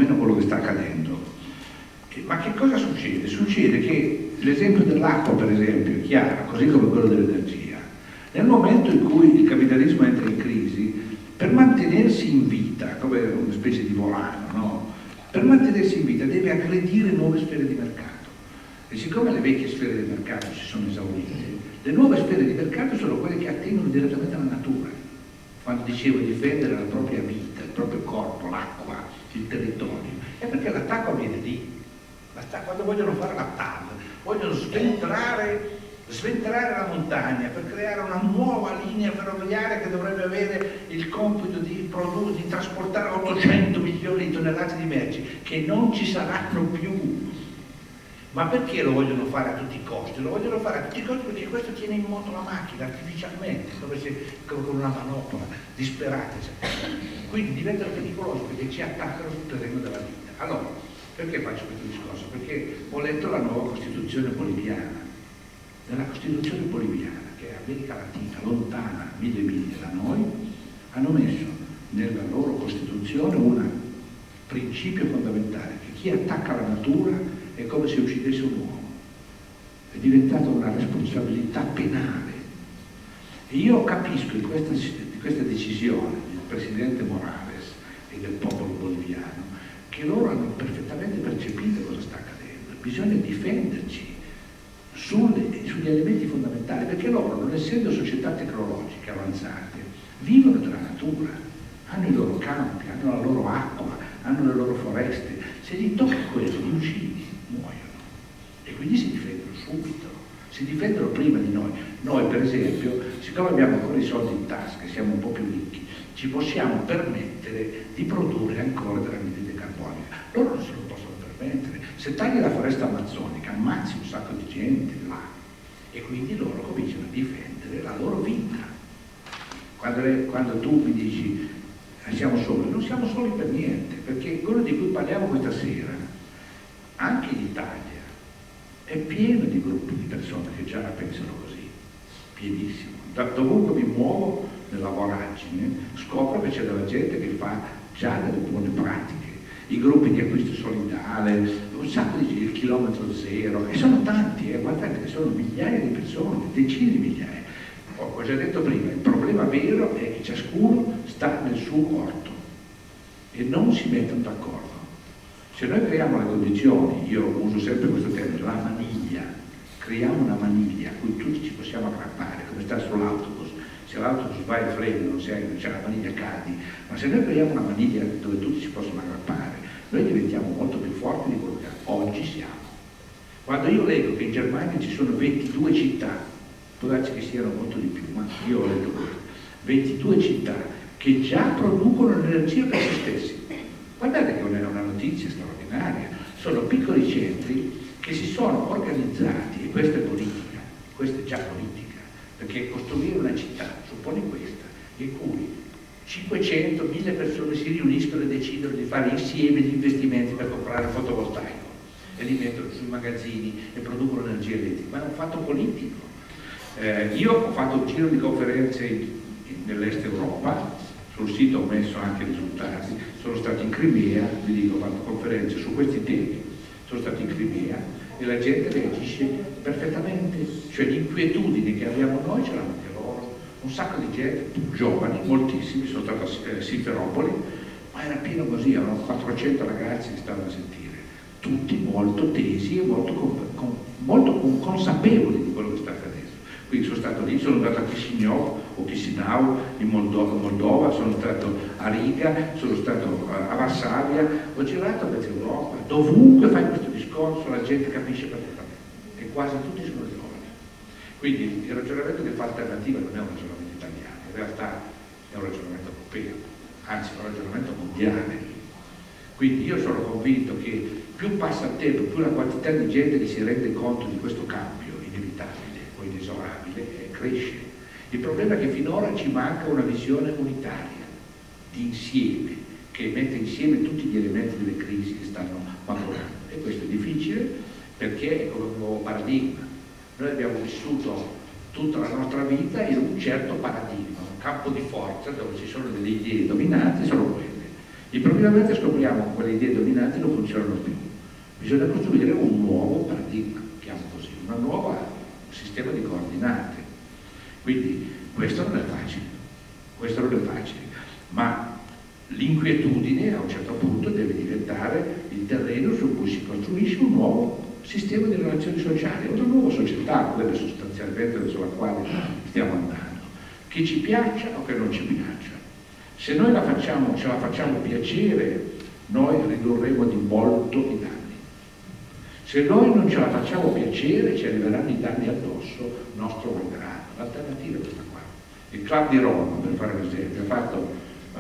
meno quello che sta accadendo. Ma che cosa succede? Succede che l'esempio dell'acqua, per esempio, è chiaro, così come quello dell'energia. Nel momento in cui il capitalismo entra in crisi, per mantenersi in vita, come una specie di volano, no? Per mantenersi in vita deve aggredire nuove sfere di mercato. E siccome le vecchie sfere di mercato si sono esaurite, le nuove sfere di mercato sono quelle che attengono direttamente alla natura. Quando dicevo difendere la propria vita, il proprio corpo, l'acqua, il territorio, è perché l'attacco avviene lì. Quando vogliono fare la TAV, vogliono sventrare la montagna per creare una nuova linea ferroviaria che dovrebbe avere il compito di trasportare 800 milioni di tonnellate di merci che non ci saranno più. Ma perché lo vogliono fare a tutti i costi? Lo vogliono fare a tutti i costi perché questo tiene in moto la macchina artificialmente, con una manopola disperata. Quindi diventano pericolosi perché ci attaccano sul terreno della vita. Allora, perché faccio questo discorso? Perché ho letto la nuova Costituzione boliviana. Nella Costituzione boliviana, che è America Latina, lontana, mille miglia da noi, hanno messo nella loro Costituzione un principio fondamentale, che chi attacca la natura è come se uccidesse un uomo. È diventata una responsabilità penale. E io capisco in questa decisione del Presidente Morales e del popolo boliviano che loro hanno perfettamente percepito cosa sta accadendo. Bisogna difenderci sugli elementi fondamentali, perché loro, non essendo società tecnologiche avanzate, vivono della natura, hanno i loro campi, hanno la loro acqua, hanno le loro foreste. Se gli tocca quello, li uccidi, muoiono. E quindi si difendono subito, si difendono prima di noi. Noi, per esempio, siccome abbiamo ancora i soldi in tasca, siamo un po' più ricchi, ci possiamo permettere di produrre ancora dell'anidride carbonica. Loro non se lo possono permettere. Se tagli la foresta amazzonica, ammazzi un sacco di gente là, e quindi loro cominciano a difendere la loro vita. Quando tu mi dici siamo soli, non siamo soli per niente, perché quello di cui parliamo questa sera, anche in Italia, è pieno di gruppi di persone che già la pensano così, pienissimo. Dovunque mi muovo nella voragine, scopro che c'è della gente che fa già delle buone pratiche, i gruppi di acquisto solidale, un sacco di il chilometro zero, e sono tanti, guardate che sono migliaia di persone, decine di migliaia. Ho già detto prima, il problema vero è che ciascuno sta nel suo orto e non si mettono d'accordo. Se noi creiamo le condizioni, io uso sempre questo termine, la maniglia, creiamo una maniglia a cui tutti ci possiamo aggrappare, come sta sull'autobus. Se l'autobus va e frena, non c'è la maniglia, cadi, ma se noi creiamo una maniglia dove tutti si possono aggrappare, noi diventiamo molto più forti di quello che oggi siamo. Quando io leggo che in Germania ci sono 22 città, può darsi che siano molto di più, ma io ho letto questo, 22 città che già producono l'energia per se stessi. Guardate che è una notizia straordinaria, sono piccoli centri che si sono organizzati, e questa è politica, questa è già politica, perché costruire una città, supponi questa, in cui 500.000 persone si riuniscono e decidono di fare insieme gli investimenti per comprare il fotovoltaico e li mettono sui magazzini e producono energia elettrica, ma è un fatto politico. Io ho fatto un giro di conferenze nell'est Europa, sul sito ho messo anche i risultati, sono stato in Crimea, vi dico, ho fatto conferenze su questi temi, sono stato in Crimea e la gente reagisce perfettamente, cioè le inquietudini che abbiamo noi ce l'hanno anche loro, un sacco di gente, giovani, moltissimi, sono stato a Simferopoli, ma era pieno così, erano 400 ragazzi che stavano a sentire, tutti molto tesi e molto consapevoli di quello che sta accadendo. Quindi sono stato lì, sono andato a Chisinau in Moldova, sono stato a Riga, sono stato a Varsavia, ho girato per Europa, dovunque fai questo discorso la gente capisce perfettamente e quasi tutti sono giovani. Quindi il ragionamento che fa Alternativa non è un ragionamento italiano, in realtà è un ragionamento europeo, anzi è un ragionamento mondiale. Quindi io sono convinto che più passa il tempo, più la quantità di gente che si rende conto di questo cambio inevitabile o inesorabile cresce. Il problema è che finora ci manca una visione unitaria, di insieme, che mette insieme tutti gli elementi delle crisi che stanno maturando. E questo è difficile perché è come un nuovo paradigma. Noi abbiamo vissuto tutta la nostra vita in un certo paradigma, un campo di forza dove ci sono delle idee dominanti, sono quelle. Improvvisamente scopriamo che quelle idee dominanti non funzionano più. Bisogna costruire un nuovo paradigma, chiamo così, un nuovo sistema di coordinate. Quindi questo non è facile, ma l'inquietudine a un certo punto deve diventare il terreno su cui si costruisce un nuovo sistema di relazioni sociali, una nuova società, quella sostanzialmente verso la quale stiamo andando, che ci piaccia o che non ci piaccia. Se noi ce la facciamo piacere, noi ridurremo di molto i danni. Se noi non ce la facciamo piacere, ci arriveranno i danni addosso, nostro malgrado. L'alternativa è questa qua. Il Club di Roma, per fare un esempio, ha fatto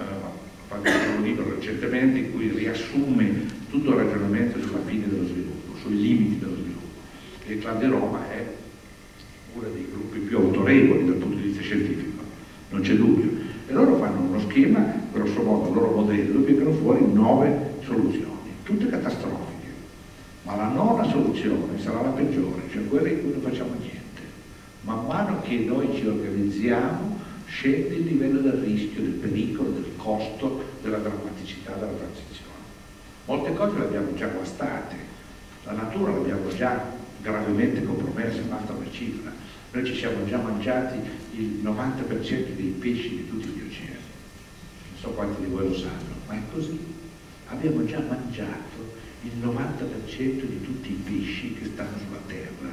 un libro recentemente in cui riassume tutto il ragionamento sulla fine dello sviluppo, sui limiti dello sviluppo. E il Club di Roma è uno dei gruppi più autorevoli dal punto di vista scientifico, non c'è dubbio. E loro fanno uno schema, grosso modo, il loro modello, piegano fuori 9 soluzioni, tutte catastrofiche. Ma la nona soluzione sarà la peggiore, cioè quella in cui non facciamo niente. Man mano che noi ci organizziamo, scende il livello del rischio, del pericolo, del costo, della drammaticità della transizione. Molte cose le abbiamo già guastate, la natura l'abbiamo già gravemente compromessa, basta una cifra. Noi ci siamo già mangiati il 90% dei pesci di tutti gli oceani. Non so quanti di voi lo sanno, ma è così. Abbiamo già mangiato il 90% di tutti i pesci che stanno sulla terra,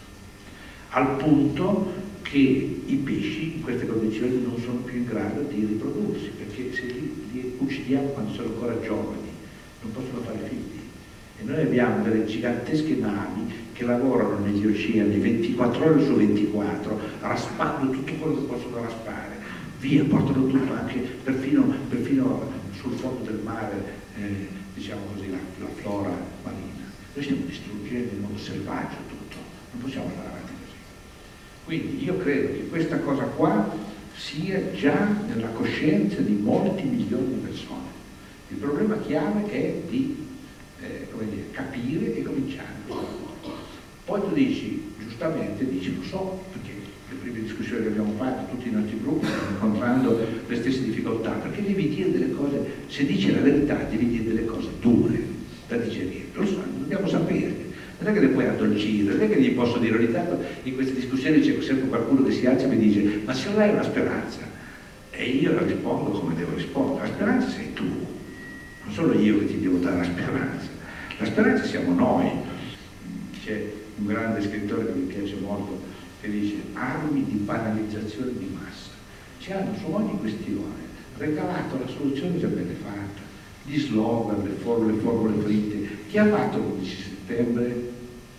al punto che i pesci in queste condizioni non sono più in grado di riprodursi, perché se li uccidiamo quando sono ancora giovani non possono fare figli. E noi abbiamo delle gigantesche navi che lavorano negli oceani 24 ore su 24, raspando tutto quello che possono raspare, via, portano tutto, anche perfino sul fondo del mare, diciamo così, la flora marina. Noi stiamo distruggendo in modo selvaggio tutto, non possiamo andare avanti così. Quindi io credo che questa cosa qua sia già nella coscienza di molti milioni di persone. Il problema chiave è di come dire, capire e cominciare. Poi tu dici, giustamente, lo so, perché le prime discussioni che abbiamo fatto, tutti i nostri gruppi stanno incontrando le stesse difficoltà, perché devi dire delle cose, se dici la verità, devi dire delle cose dure da digerire. Lo so, dobbiamo sapere. Non è che le puoi addolcire, non è che gli posso dire, ogni tanto in queste discussioni c'è sempre qualcuno che si alza e mi dice, ma se non hai una speranza? E io rispondo come devo rispondere, la speranza sei tu, non sono io che ti devo dare la speranza. La speranza siamo noi. C'è un grande scrittore che mi piace molto che dice armi di banalizzazione di massa. Ci hanno su ogni questione regalato la soluzione già bene fatta, gli slogan, le formule fritte. Chi ha fatto l'11 settembre?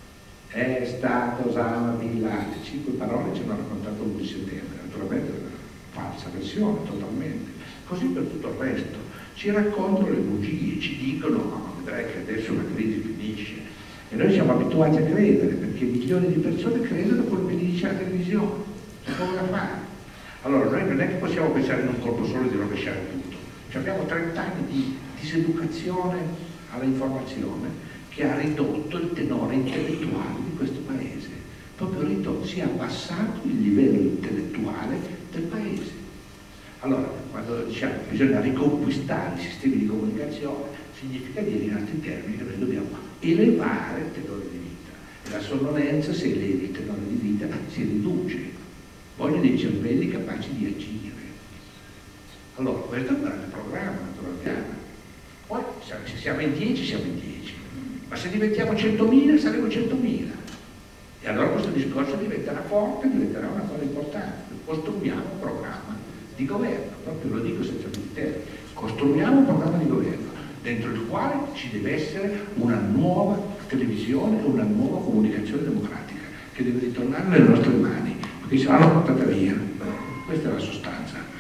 È stato Osama Bin Laden. 5 parole ci hanno raccontato l'11 settembre, naturalmente è una falsa versione totalmente. Così per tutto il resto. Ci raccontano le bugie, ci dicono no, vedrai che adesso la crisi finisce. E noi siamo abituati a credere, perché milioni di persone credono a quello che gli dice la televisione. C'è poco da fare. Allora noi non è che possiamo pensare in un colpo solo di rovesciare tutto. Abbiamo 30 anni di diseducazione alla informazione che ha ridotto il tenore intellettuale di questo paese. Proprio ridotto, si è abbassato il livello intellettuale del paese. Allora, quando diciamo che bisogna riconquistare i sistemi di comunicazione, significa dire in altri termini che noi dobbiamo elevare il tenore di vita. E la sonnolenza, se elevi il tenore di vita, si riduce. Voglio dei cervelli capaci di agire. Allora, questo è un grande programma, naturalmente. Poi, se siamo in 10, siamo in 10. Ma se diventiamo 100.000, saremo 100.000. E allora questo discorso diventerà forte, diventerà una cosa importante. Costruiamo un programma di governo, proprio lo dico senza termini, costruiamo un programma di governo dentro il quale ci deve essere una nuova televisione e una nuova comunicazione democratica che deve ritornare nelle nostre mani, perché se no l'hanno portata via. Questa è la sostanza.